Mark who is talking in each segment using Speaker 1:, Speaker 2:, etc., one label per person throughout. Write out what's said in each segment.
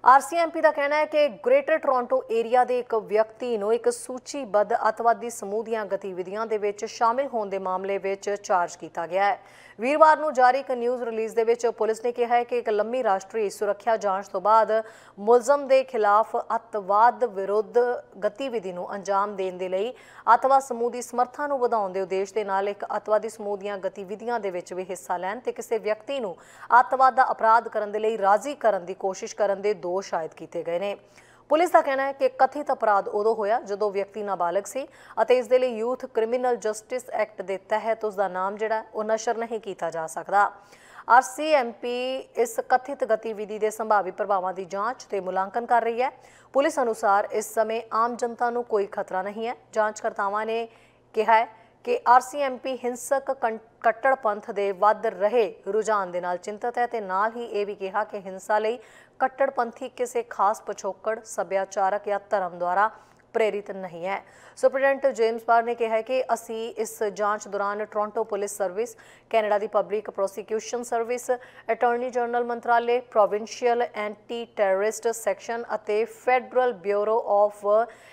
Speaker 1: RCMP का कहना है कि ग्रेटर टोरंटो एरिया के एक व्यक्ति को एक सूचीबद्ध अतवादी समूह ਦੀਆਂ गतिविधियों ਦੇ ਵਿੱਚ शामिल होने के मामले में चार्ज किया गया है। वीरवार ਨੂੰ जारी एक न्यूज़ रिलीज़ ਦੇ ਵਿੱਚ पुलिस ने कहा है कि एक लंबी राष्ट्रीय सुरक्षा जांच तो बाद मुलजम के खिलाफ अतवाद विरुद्ध गतिविधि ਨੂੰ अंजाम देने ਦੇ ਲਈ अतवाद समूह की समर्था ਨੂੰ ਵਧਾਉਣ ਦੇ ਉਦੇਸ਼ ਦੇ ਨਾਲ ਇੱਕ अतवादी समूह ਦੀਆਂ गतिविधियों ਦੇ ਵਿੱਚ ਵੀ ਹਿੱਸਾ ਲੈਣ ਤੇ ਕਿਸੇ ਵਿਅਕਤੀ ਨੂੰ अतवाद ਦਾ अपराध ਕਰਨ ਦੇ ਲਈ ਰਾਜ਼ੀ ਕਰਨ ਦੀ ਕੋਸ਼ਿਸ਼ ਕਰਨ ਦੇ दोष आयद किए गए हैं। पुलिस का कहना है कि कथित अपराध उदों होया जदों व्यक्ति नाबालग सी अते इस दे लई यूथ क्रिमिनल जस्टिस एक्ट के तहत उसका नाम जिहड़ा वो नशर नहीं किया जा सकता। RCMP इस कथित गतिविधि के संभावी प्रभावों की जांच ते मुलांकन कर रही है। पुलिस अनुसार इस समय आम जनता को कोई खतरा नहीं है। जांचकर्तावां ने कहा है कि RCMP हिंसक कट्टड़पंथ के वध रहे रुझान के नाल चिंतित है ते नाल ही ये भी कहा कि हिंसा लई कट्टड़पंथी किसी खास पिछोकड़ सभ्याचारक या धर्म द्वारा प्रेरित नहीं है। सुपरिटेंडेंट जेम्स बार ने कहा है कि असी इस जांच दौरान टोरंटो पुलिस सर्विस, कैनेडा की public prosecution service, attorney general मंत्रालय, प्रोविंशियल एंटी टैररिस्ट सैक्शन और फैडरल ब्यूरो ऑफ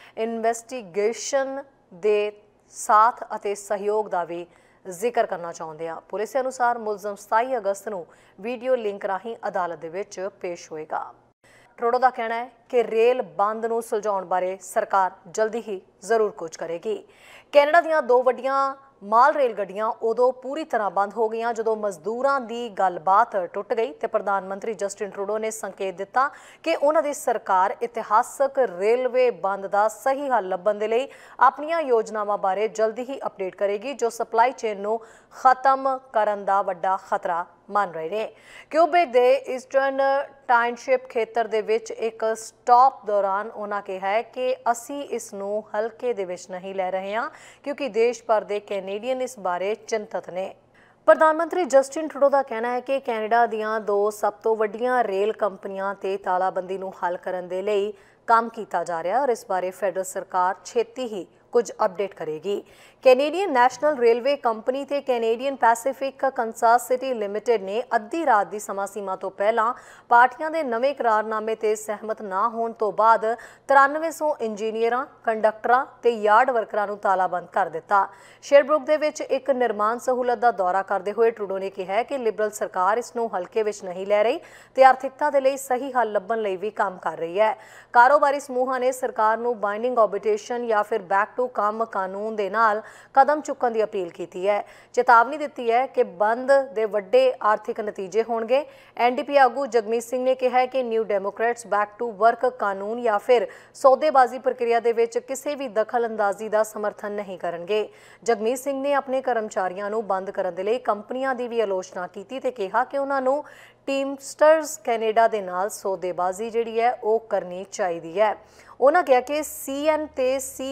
Speaker 1: इन्वेस्टिगेशन के साथ अते सहयोग का भी जिक्र करना चाहते हैं। पुलिस के अनुसार मुलजम 27 अगस्त को वीडियो लिंक राही अदालत दे विच पेश होएगा। ट्रूडो का कहना है कि रेल बंद नूं सुलझाउण बारे सरकार जल्दी ही जरूर कुछ करेगी। कैनेडा दीआं दो वड्डियां माल रेल गड्डियां उदों पूरी तरह बंद हो गई जदों मजदूरां दी गलबात टुट गई तो प्रधानमंत्री जस्टिन ट्रूडो ने संकेत दिता कि उन्हां दी सरकार इतिहासक रेलवे बंद का सही हल लभण दे लई अपणियां योजनावां बारे जल्दी ही अपडेट करेगी जो सप्लाई चेन नूं खत्म करन दा वड्डा खतरा मान रहे हैं। क्यूबेक दे ईस्टर्न टाउनशिप खेतर दे विच एक स्टॉप दौरान उन्होंने कहा है कि असी इस नूं हल्के दे विच नहीं लै रहे हैं क्योंकि देश भर के कैनेडियन इस बारे चिंतित ने। प्रधानमंत्री जस्टिन ट्रूडो का कहना है कि कैनेडा दीआं दो सब तो वड्डियां रेल कंपनियां ते तालाबंदी नूं हल करन दे लई काम किया जा रहा है और इस बारे फेडरल सरकार छेती ही कुछ अपडेट करेगी। कैनेडियन नैशनल रेलवे कंपनी ते कैनेडियन पैसिफिक कंसासिटी लिमिटेड ने अद्धी रात की समा सीमा तो पहला पार्टियां दे नवे करारनामे ते सहमत ना होने तो बाद 9300 इंजीनियरां, कंडक्टरां ते यार्ड वर्करां नूं तालाबंद कर दिता। शेरब्रुक दे विच एक निर्माण सहूलत का दौरा करते हुए ट्रूडो ने कहा कि लिबरल सरकार इस नूं हल्के विच नहीं लै रही ते आर्थिकता दे लई सही हल लभण लई भी काम कर रही है। कारोबारी समूहां ने सरकार नूं बाइंडिंग ऑबिटेशन या फिर बैक टू काम कानून दे नाल कदम चुकन की अपील की है। चेतावनी दी है कि बंद दे वड्डे आर्थिक नतीजे होणगे। NDP आगू जगमीत सिंह ने कहा है कि New Democrats back to work कानून या फिर सौदेबाजी प्रक्रिया दे विच किसी भी दखल अंदाजी का समर्थन नहीं करनगे। जगमीत सिंह ने अपने कर्मचारियों को बंद करने के लिए कंपनियां की भी आलोचना की ते कहा कि उन्होंने टीमस्टर्स कैनेडा के नाल सौदेबाजी जिहड़ी है वो करनी चाहिए है। उन्होंने कहा कि CN ते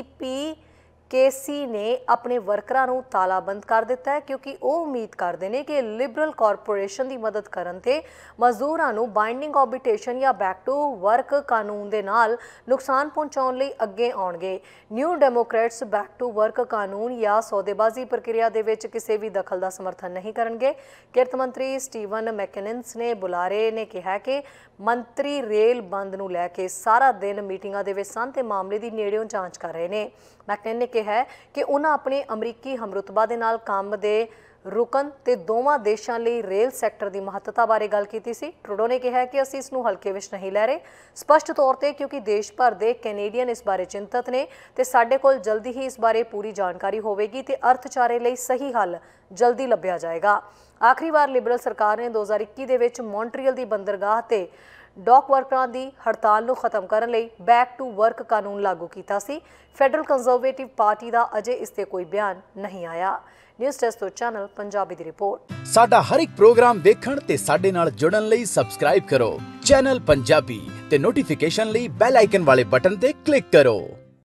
Speaker 1: CPKC ने अपने वर्करां नूं तालाबंद कर दिता है क्योंकि वो उम्मीद करते हैं कि लिबरल कॉरपोरेशन की मदद करन ते मजदूरां नूं बाइंडिंग ऑबिटेशन या बैक टू वर्क कानून दे नाल नुकसान पहुंचाउण लई अगे आउणगे। New Democrats back to work कानून या सौदेबाजी प्रक्रिया दे विच किसी भी दखल का समर्थन नहीं करनगे। किरत मंत्री स्टीवन मैकेनिस ने बुलारे ने कहा कि मंत्री रेल बंद नूं लैके सारा दिन मीटिंगां दे विच सन ते मामले की नेड़ियों जांच कर रहे हैं। मैकेनिस ने कहा कि उन्होंने अपने अमरीकी हमरुतबा दे नाल काम दे रुकन ते दोवां देशां लई रेल सैक्टर की महत्ता बारे गल कीती सी। ट्रूडो ने कहा कि असीं इस नूं हल्के विच नहीं लै रहे स्पष्ट तौर पर क्योंकि देश भर के कैनेडियन इस बारे चिंतित ने ते साडे कोल जल्दी ही इस बारे पूरी जानकारी होवेगी ते अर्थचारे लई सही हल जल्दी लभ्या जाएगा। आखिरी बार लिबरल सरकार ने 2021 दे विच मॉन्ट्रियल की बंदरगाह ते डॉक वर्करां की हड़ताल नूं खत्म करने लई बैक टू वर्क कानून लागू किया सी। फैडरल कंजरवेटिव पार्टी का अजे इस ते कोई बयान नहीं आया। न्यूज़ डेस्क तो चैनल पंजाबी दी रिपोर्ट।
Speaker 2: साडा हर एक प्रोग्राम देखण ते साडे नाल जुड़न लई सबसक्राइब करो चैनल पंजाबी ते नोटिफिकेशन लई बेल आइकन वाले बटन ते क्लिक करो।